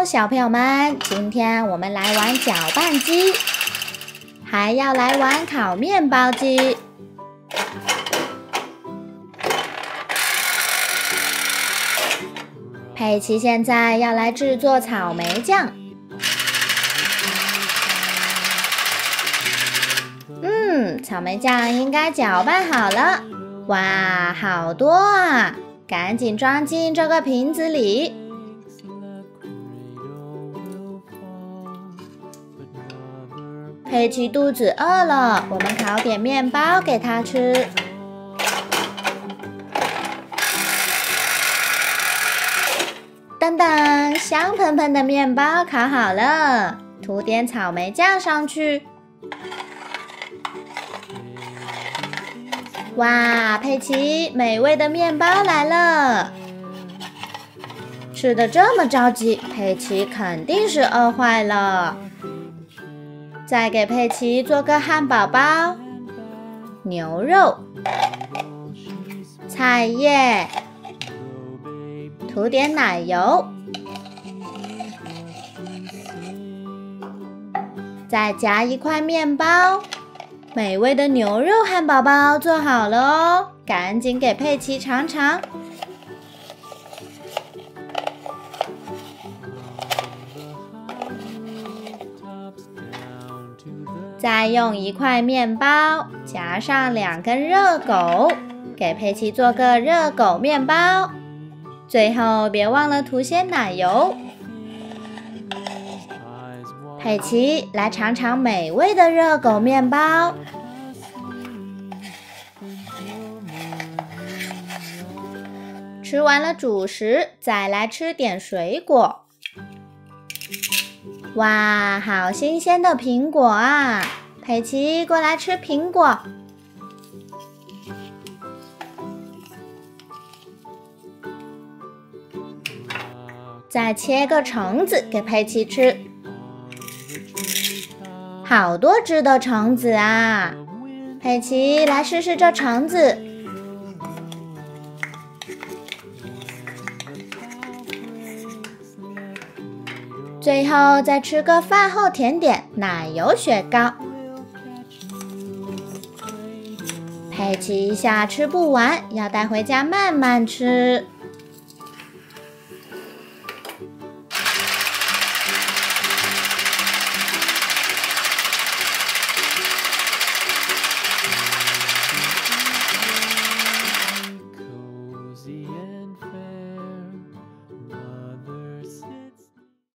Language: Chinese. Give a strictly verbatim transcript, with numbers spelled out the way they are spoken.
喽，小朋友们，今天我们来玩搅拌机，还要来玩烤面包机。佩奇现在要来制作草莓酱。嗯，草莓酱应该搅拌好了。哇，好多啊！赶紧装进这个瓶子里。佩奇肚子饿了，我们烤点面包给他吃。噔噔，香喷喷的面包烤好了，涂点草莓酱上去。哇，佩奇，美味的面包来了！吃得这么着急，佩奇肯定是饿坏了。再给佩奇做个汉堡包，牛肉、菜叶，涂点奶油，再夹一块面包。美味的牛肉汉堡包做好了哦，赶紧给佩奇尝尝。再用一块面包夹上两根热狗，给佩奇做个热狗面包。最后别忘了涂些奶油。佩奇，来尝尝美味的热狗面包。吃完了主食，再来吃点水果。哇，好新鲜的苹果啊！佩奇，过来吃苹果。再切个橙子给佩奇吃。好多只的橙子啊！佩奇，来试试这橙子。最后再吃个饭后甜点——奶油雪糕。佩奇一下吃不完，要带回家慢慢吃。